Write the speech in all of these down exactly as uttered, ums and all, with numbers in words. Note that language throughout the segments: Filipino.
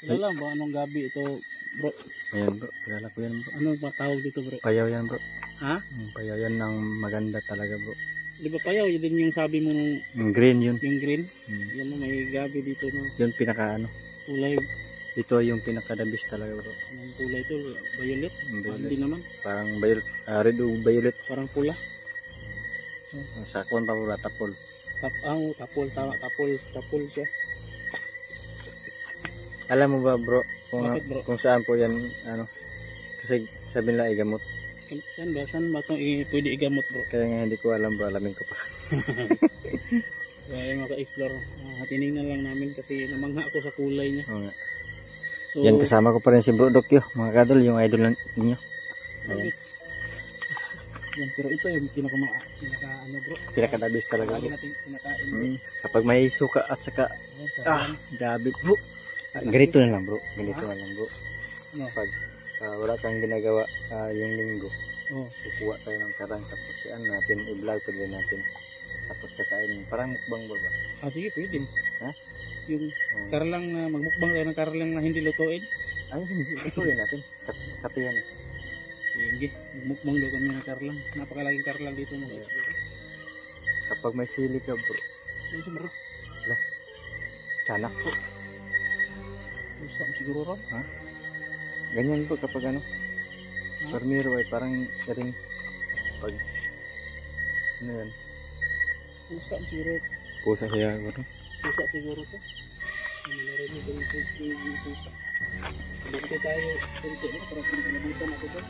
Kilala ba anong gabi ito, bro? Ayan bro, kilala ko yan bro. Ano ba tawag dito, bro? Payaw yan bro. Ha? Hmm, payaw yan ng maganda talaga bro. Di ba payaw? Yun din yung sabi mo nung Yung green yun. yung green. Hmm. Yan mo, may gabi dito no. Yun pinaka ano. Kulay. Ito yung pinaka the best talaga bro. Anong kulay ito? Violet? Yung Ah, violet. hindi naman. Parang violet, uh, red o violet. Parang pula. Oh, sakon pa pula, tapol. Tap, ah, oh, tapol, tama, tapol, tapol siya. Alam mo ba bro, kung, Bakit, bro? kung saan po yan, ano, kasi sabi nila igamot. Saan ba? Saan ba ito i- pwede igamot, bro? Kaya nga hindi ko alam bro, alamin ko pa. Kaya mga ka-explore, uh, tinignan lang namin kasi namangha ako sa kulay niya. Oo nga. So, Yan kasama ko pa rin si Bro Dokyo, mga kadol, yung idol ninyo. Ayan. Yan, pero ito yung pinaka, pinaka ano bro. Pinakadabis talaga Lagi bro. natin kinakain. Mm. Kapag may suka at saka, Ayan, ah, gabi bro. Ah, ganito na lang bro, ganito na lang bro. Ano? Pag ah, wala kang ginagawa ah, yung linggo, Oh. kukuha tayo ng karang tapos yan natin, i-vlog pa din natin. Tapos kakain, parang mukbang bro ba? Ah, sige, pwede. Ha? Yung Um, karlang na magmukbang tayo ng karlang na hindi lutuin. ay, hindi, ito rin natin. Kat katiyan eh. Sige, magmukbang daw kami ng karlang. Napakalaging karlang dito mga ka-explore. Kapag may sili ka bro, Ano siya bro? sanak po. Usap siguro ron. Ganyan po kapag ano, Ha? Parmiro ay parang ring pag ano yan, Usap siguro. pusa siya bro. Usap siguro to. Ano narinig ko yung pusa. Dito tayo, kunti no, para kung pinabutan ako to.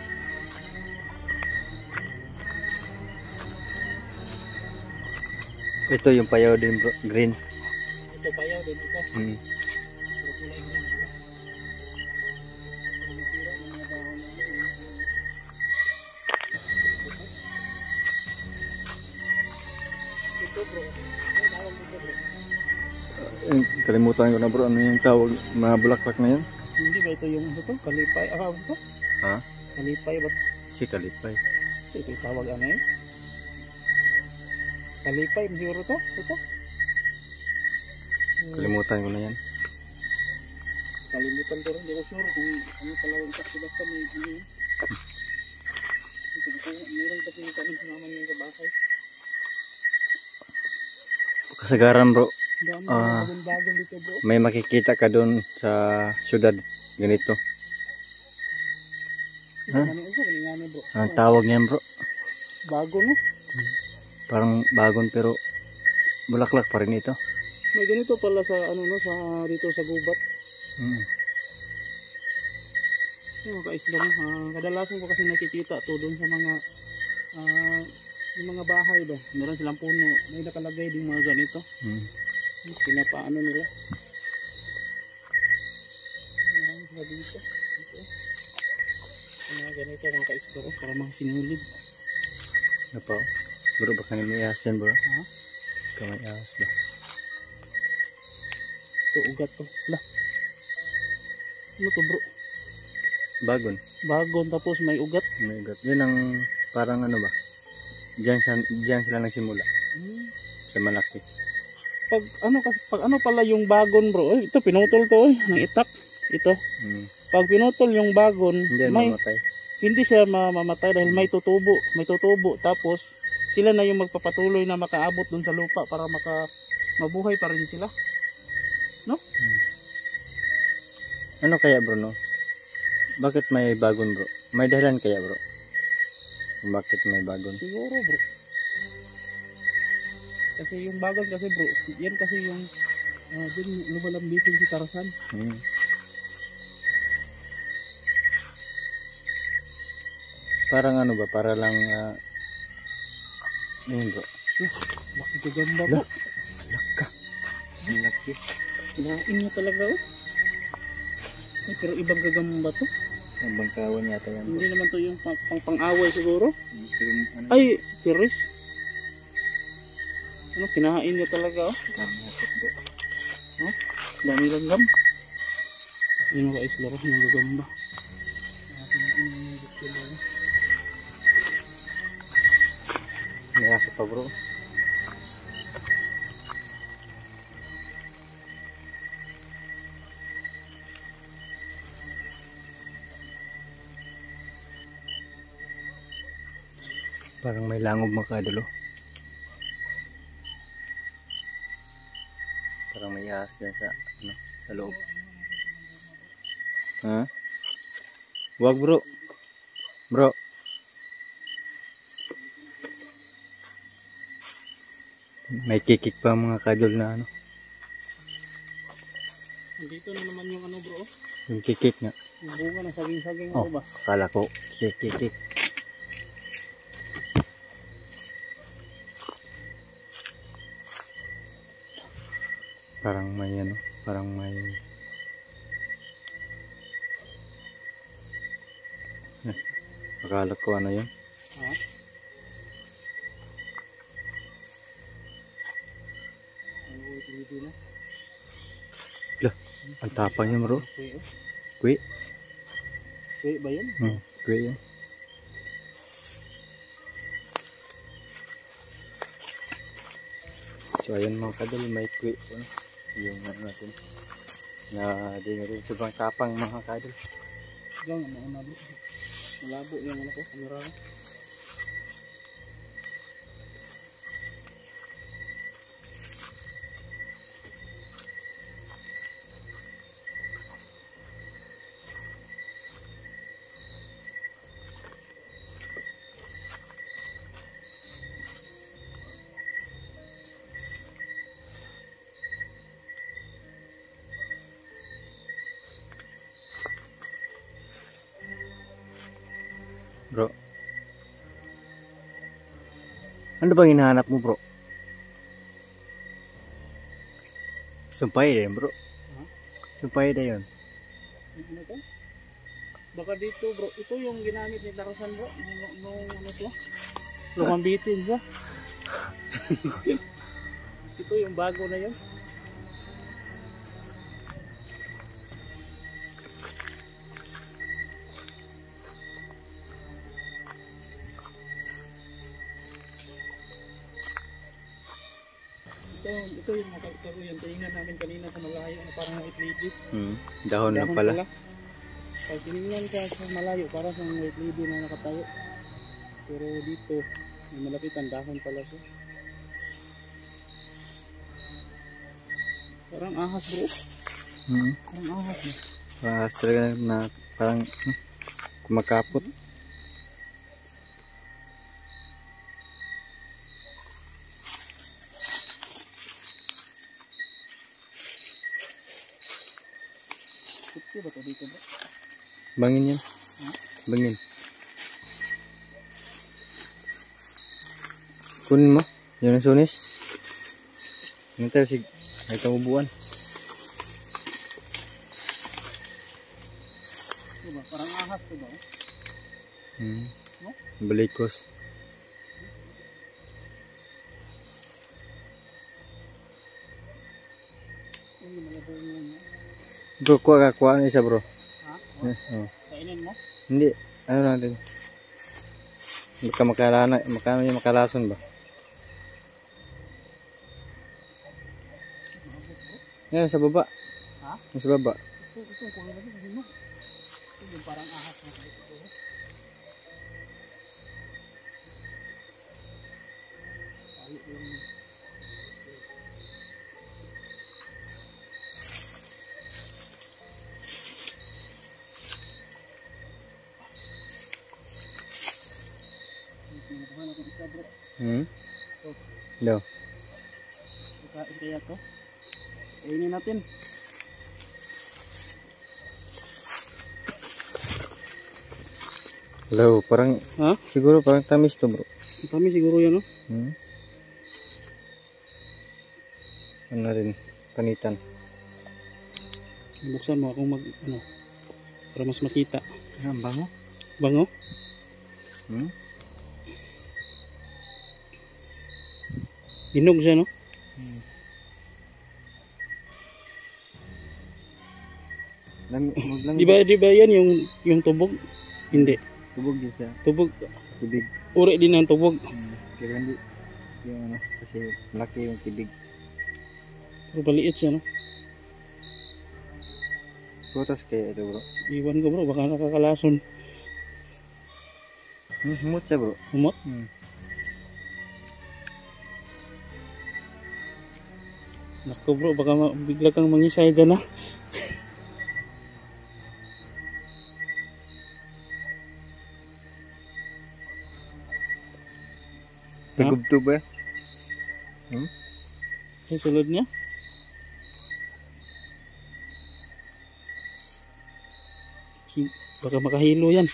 Ito yung payaw din bro, green. Ito payaw din ito. Hmm. Pero kulay green ito. Pero nasira ng mga dahon namin, eh. Ito bro. Ano tawag dito bro? Eh, kalimutan ko na bro, ano yung tawag, mga bulaklak na yan? Hindi ba ito yung ito? Kalipay? Ah, ano ito? Ha? Kalipay ba? Si kalipay. Ito yung tawag ano yun? Kalipay, siguro to? Ito? Hmm, Kalimutan ko na yan. Kalimutan ko rin. Hindi ko sure kung ano pala yung kasi basta may ano yun. Ito ko, meron kasi kami sinama niyo sa bahay. Kasagaran bro, Dami Ah. mga bagon-bagon dito bro. may makikita ka doon sa syudad ganito. Ito Ha? kani ito, kaningani bro. Ang tawag niyan bro, Bago no? parang bagon pero bulaklak pa rin ito. May ganito pala sa ano no, sa dito sa gubat. Hmm. Yung mga ka-islam, ah, kadalasan ko kasi nakikita to doon sa mga ah, yung mga bahay ba. Meron silang puno, may nakalagay din mga ganito. Hmm. Pinapaano nila. Marami sila dito. Dito. Yung mga ganito mga ka-islam, para mga sinulid. Ano pa? Bro, baka may ahas yan bro. Ha? Baka may ahas ba? Ito ugat to. Lah. Ano to bro? Bagon. Bagon tapos may ugat. Oh my God. Yun ang parang ano ba? Diyan, sa, diyan sila nagsimula. Hmm. Sa malaki. Pag ano kasi pag ano pala yung bagon bro, eh, ito pinutol to eh, ng itak. Ito. Hmm. Pag pinutol yung bagon, Hindi yan may mamatay. hindi siya mamamatay dahil may tutubo, may tutubo tapos sila na yung magpapatuloy na makaabot dun sa lupa para maka mabuhay pa rin sila. Ano kaya bro no? Bakit may bagon bro? May dahilan kaya bro? Kung bakit may bagon? Siguro bro. Kasi yung bagon kasi bro, yan kasi yung uh, dun lumalambitin si Tarzan. Hmm. Parang ano ba? Para lang uh, yun bro. Laki gagamba bro. Laka. Ang laki. Kinain niya talaga oh. Eh, pero ibang gagamba to. Ang bangkawan yata yan bro. Hindi naman to yung pang, pang pang-away siguro. Pero ano? Ay, tiris. Ano, kinahain niya talaga oh. Dami hakot bro. Oh, dami langgam. Yung mga islaro, yung gagamba. May aso pa bro. Parang may langob mga ka-idol, oh. Parang may ahas dyan sa, ano, sa loob. Ha? Wag bro. Bro. May kikik pa mga ka-idol na ano. Dito na naman yung ano bro. Yung kikik nga. Yung bunga ng saging-saging Oh, ano ba? akala ko kikik. Parang may ano, parang may eh, akala ko ano yun. Ha? Ang uwi na. Lah, ang tapang niya bro. Kuwi oh. Kuwi. Kuwi ba yan? Hmm, kuwi yun. So ayan mga kadol, may kuwi ano, yung ano natin na di nga rin sobrang tapang mga kadol. Diyan, ano na bro. Malabo yung ano ko, kamera ko. Bro, ano bang hinahanap mo bro? Sumpay din bro. Ha? Sumpay din yun. Ano to? Baka dito bro, ito yung ginamit ni Tarzan bro. Nung, nung ano siya? Lumambitin siya. Ito yung bago na yun. Ito, ito yung nakakaro yung tinignan namin kanina sa malayo na parang white lady. Hmm, dahon, dahon na pala. pala. Pag tinignan ka sa malayo parang sa white lady na nakatayo. Pero dito, may malapitan dahon pala siya. Parang ahas bro. Hmm. Parang ahas eh. Ahas talaga na parang hmm, kumakapot. Kuti ba ito dito bro? Bangin yan. Ha? Bangin. Kunin mo. Yun ang sunis. Yung tayo sig. May kamubuan. Diba? Parang ahas diba? Hmm. No? Balikos. Ay, malabo yun. Bro, kuha ka. Kuha na isa bro. Ha? Eh, oh. Kainin mo? Hindi. Ano natin? Baka makalana. Makano yung makalason ba? Yan sa baba. Ha? Yan sa baba. Ito, ito, kuha lagi kasi no. Ito yung parang ahas na dito. Tayo yung... Nakuha natin isa bro. Hmm? Ito. Daw. Ikain kaya to. Kainin natin. Hello, parang Ha? siguro parang tamis to bro. Kami siguro yan no? Hmm? Ano na rin, panitan. Buksan mo akong mag ano para mas makita. Ang bango. Bango? Hmm? Hinog siya no? Hmm. Lam, lang, Di ba di ba yan yung yung tubog? Hindi. tubog din siya. Tubog. Tibig. Uri din ng tubog. Hmm. Pero hindi yung ano, kasi malaki yung tibig. Pero paliit siya no? Prutas kaya ito bro. Iwan ko bro, baka nakakalason. Hmm, humot siya bro. Humot? Hmm. Naku bro, baka ma- bigla kang mangisay dyan ah. Nagubto ba? Hmm? Ay, sulod niya. Si, baka makahilo yan.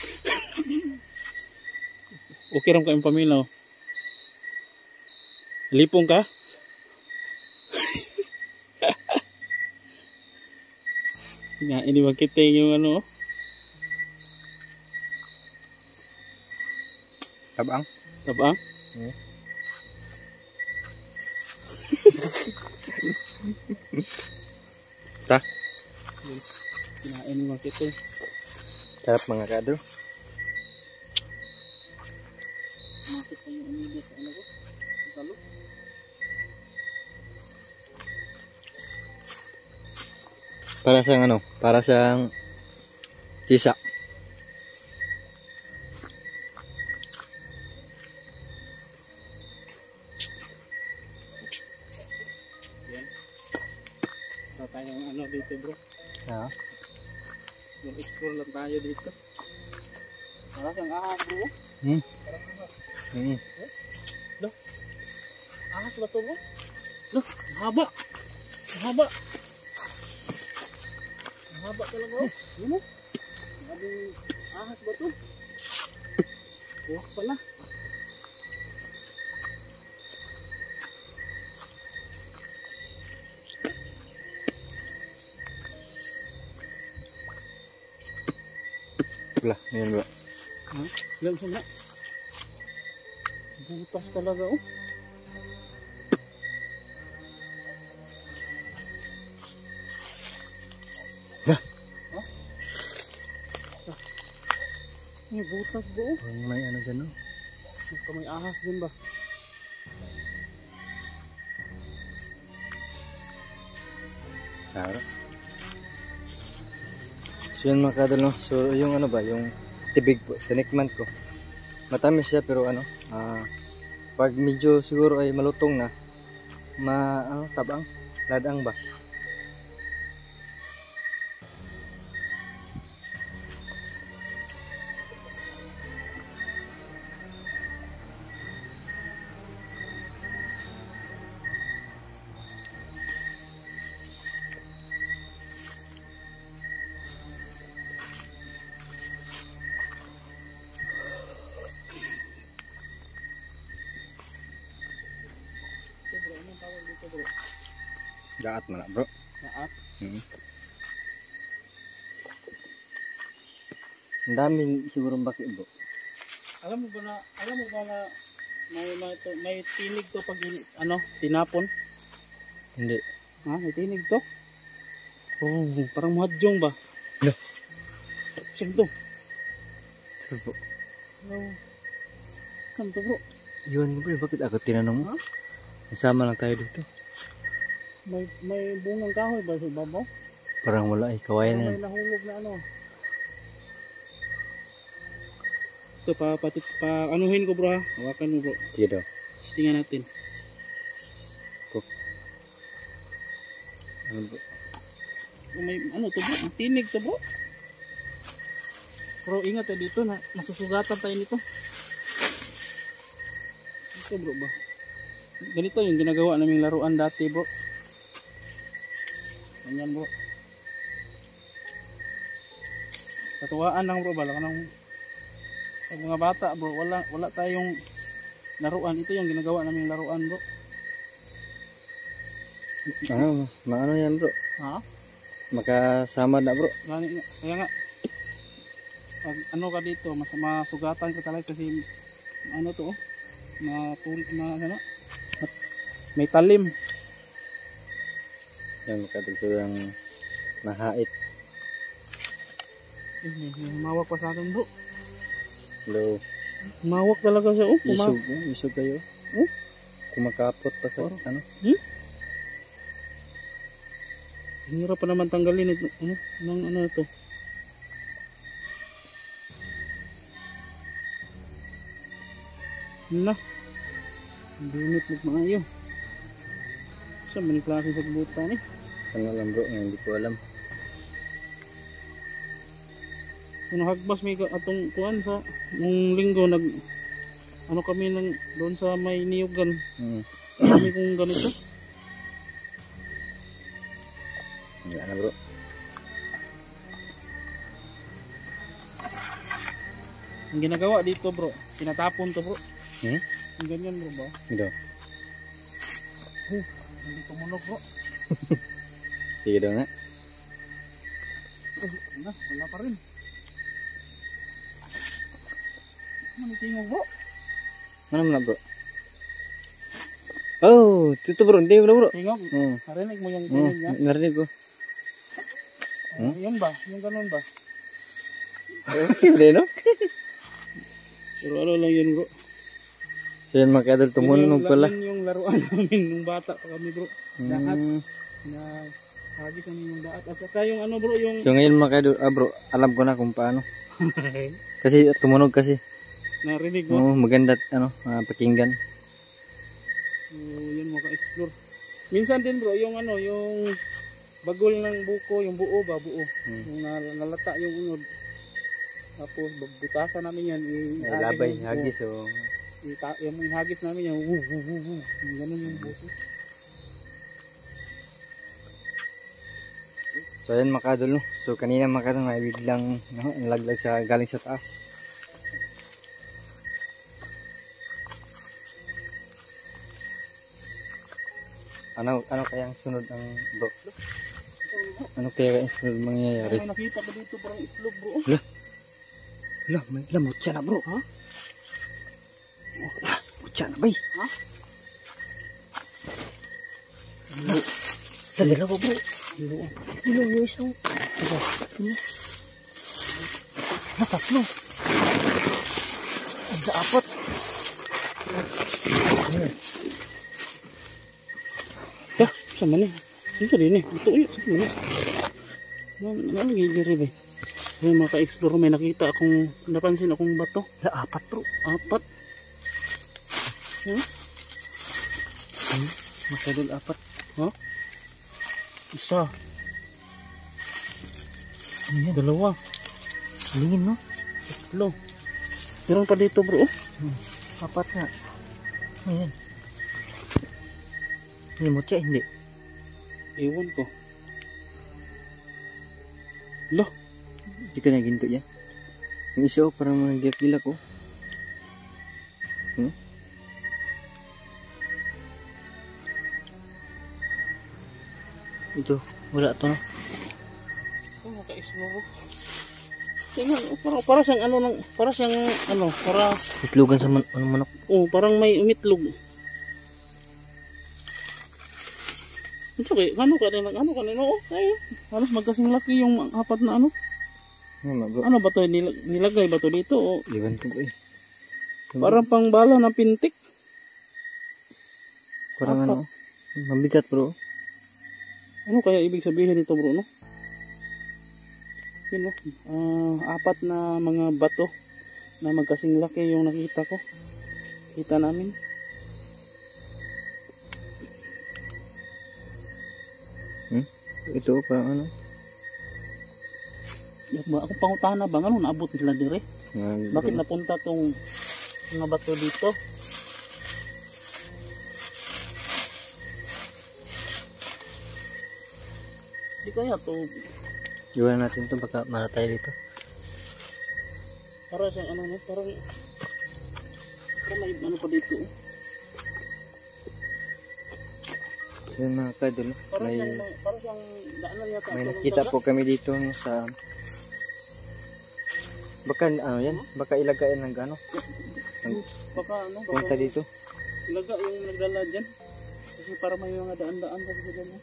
Okay ram ka yung pamilaw. Lipong ka? Nga, ini magkiting yung ano. Tabang? Tabang? Hmm. Ta? Kinain yung magkiting. Sarap mga kadro. Makit pa yung umili sa ano ko. Sa talo. Para siyang ano? Para siyang tisa. Yan. So tayong ano dito bro. Ha? Mag-explore lang tayo dito. Para kang ahas bro. Hmm. Parang ahas. Hmm. Loh. Ahas ba to bro? Loh, mahaba. Mahaba. Mahaba talaga oh. Yun oh. Sabing ahas ba to? Buwak pala. Wala, yun bro. Ha? Ilan sumra? Butas talaga oh. Dah. Ha? May butas bro oh. May ano dyan no? Baka may ahas din ba? Tara. So yun mga kadol no. So yung ano ba, yung tibig po, tinikman ko. Matamis siya pero ano, ah, pag medyo siguro ay malutong na, ma ano, tabang, ladang ba? Ito bro, anong tawag dito bro? Daat man na bro. Naat? Hmm. Ang dami siguro bakit bro. Alam mo ba na, alam mo ba na may, may, to, may tinig to pag ano, tinapon? Hindi. Ha? May tinig to? Oh, parang mahadjong ba? No. Saan to? Sir bro. Oh. Saan to bro? Yun bro, bakit ako tinanong mo? Ha? Nasama lang tayo dito. May, may bungang kahoy ba sa ibabaw? Parang wala eh, kawayan na Parang yan. may nahulog na ano. Ito pa, pati, pa anuhin ko bro ha. Hawakan mo bro. Sige daw. Tingnan natin. Ano bro? May ano to bro? Ang tinig to bro. Pero ingat eh dito na masusugatan tayo nito. Ito bro ba? Ganito yung ginagawa naming laruan dati bro. Ganyan bro. Katuwaan lang bro, bala ka nang pag mga bata bro, wala, wala tayong laruan. Ito yung ginagawa naming laruan bro. Ano, maano yan bro? Ha? Makasama na bro. Gani nga, kaya nga pag ano ka dito, mas masugatan ka talaga kasi ano to, oh, matul ma ano, mat- may talim. Yan makadulso yung mahait. Eh, may, may humawak pa sa akin bro. Hello. Humawak talaga siya oh. Kuma- Isog, eh, isog kayo. Oh? Kumakapot pa sa Oh. ano. Hmm? Hirap pa naman tanggalin ito. Ano? Nang ano ito? Na. Dunit mo maayo. Sa mga klase sa buta ni. Ano lang bro, nga hindi ko alam. Kung hagbas may ka- atong kuan sa nung linggo nag ano kami nang doon sa may niyugan. Hmm. Kami kung ganito. Wala na bro. Ang ginagawa dito bro, tinatapon to bro. Hmm? Ang ganyan bro ba? Ito. Huh, hindi tumunog bro. Sige daw nga. Oh, wala, wala pa rin. Manitingog bro. Ano mo na bro? Oh, dito bro, hindi mo na bro. Tingog. Hmm. Narinig mo yung Oh, tingog niya? narinig ko. Oh, yun ba? Yung ganun ba? Okay, hindi no? Pero ano lang yun bro. So yun mga kadol, tumunog pala. Yun yung laruan namin nung bata pa kami bro. Lahat Hmm. na hagis namin yung daat. At saka yung ano bro, yung... So ngayon mga kadol, ah bro, alam ko na kung paano. Kasi tumunog kasi. Narinig mo. Oo, maganda ano, ah, pakinggan. So, yun maka-explore. Minsan din bro, yung ano, yung bagol ng buko, yung buo ba, buo. Hmm. Yung nal- nalata yung unod. Tapos butasan namin yan. Ay, labay, hagis o. Ita yung mga hagis namin yung wuh wuh wuh wuh. Yung ganun yung boses. So ayan mga kadol, no? So kanina mga kadol, may biglang no, nalaglag sa, galing sa taas. Ano ano kaya ang sunod ang bro? Ano kaya ang sunod mangyayari? May nakita ba dito parang itlog bro? Lah, may lamot siya na bro. Ha? Ah, mutya na bay. Ha? Dalawa bro. Dalawa. Ilo yung isang. Ito. Na tatlo. Ang apat. Ya, sama nih. Itu din eh. Ito yun. Sama nih. Ano gigiri ba? May maka-explore, may nakita akong, napansin akong bato. Na apat bro. Apat. Hmm? Hmm? Makadol apat. Ha? Isa. Ano yan? Dalawa. Lingin no? Tatlo. Meron pa dito bro. Hmm. Apat nga. Ayan. May mutya hindi. Ewan ko. Loh. Hindi ka naginto yan. Yung isa oh, parang mag-gilak ko. Hmm? Ito, wala to no? Oh, maka-explore. Tingnan, oh, parang para siyang ano lang, para siyang ano, para Itlogan sa man ano manok. oh, parang may umitlog. Ito kay, ano ka rin, ano ka rin, oh, ay, halos magkasing laki yung apat na ano. Ano mago? Ano ba to, nilag, nilagay ba to dito, o Iwan ko ba eh. parang pang bala ng pintik. Parang apat. ano, mabigat bro. Ano kaya ibig sabihin nito bro, no? Yun, no? Ah, apat na mga bato na magkasing laki yung nakita ko. Kita namin. Hmm? Ito parang ano. Yak ba, ako pangutana ba? Ano, naabot sila dire? Nag- Bakit napunta tong mga bato dito? Di kaya to, Iwan natin to baka maratay dito. para siyang ano, no? Parang, parang may ano pa dito. Oh. Yun mga kadol, Parang may, siyang, parang siyang daanan yata. may ito ng nakita dagat. po kami dito no, sa baka ano yan, baka ilagayan ng ano, Baka ano, baka punta dito. ilaga yung nagdala dyan. Kasi para may mga daan-daan kasi sa dyan.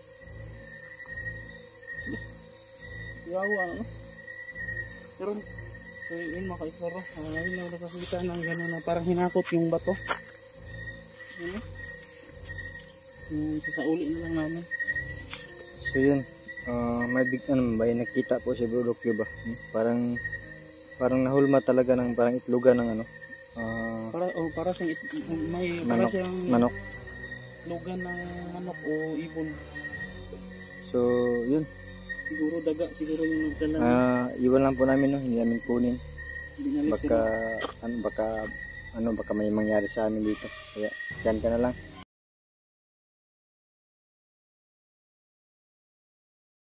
Yawa, ano? Pero, so yun mga ka-explore, uh, ngayon lang nakakita ng gano'n na parang hinakot yung bato. Ano? Yung sasauli na lang namin. So yun, ah, may big ano ba yun, nakita po si Bro Dokyo ba? Hmm? Parang parang nahulma talaga ng parang itlogan ng ano. ah, Para, oh, para siyang, it- may, para Manok. siyang, manok. itlogan ng manok o ibon. So, yun. Siguro daga, siguro yung nagdala. Ah, iwan lang po namin, no? Hindi namin kunin. Binalik Baka, ano, baka, ano, baka may mangyari sa amin dito. Kaya, yan ka na lang.